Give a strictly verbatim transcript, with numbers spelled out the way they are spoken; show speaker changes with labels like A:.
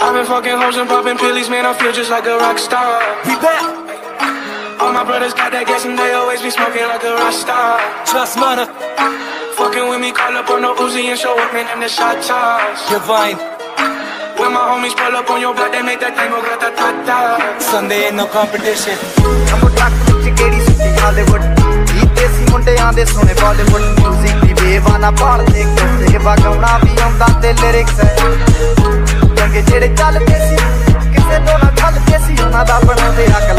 A: I've been fucking hoes and popping pillies, man, I feel just like a rock star.
B: We back.
A: All my brothers got that gas and they always be smoking like a rock star.
B: Trust money.
A: Fucking with me, call up on the Uzi and show up, man, in the shot toss.
B: Divine.
A: When my homies pull up on your block, they make that thing go grata-ta-ta.
B: Sunday ain't no competition.
C: I'm a track with Gary City, Hollywood. Eat this, you want to this on Bollywood. Music, the wave on a bar, they can say, Bagona, be on that, the lyrics. Young, get it, tell it, kissy. Kiss it, don't tell it, kissy. I'm not up on the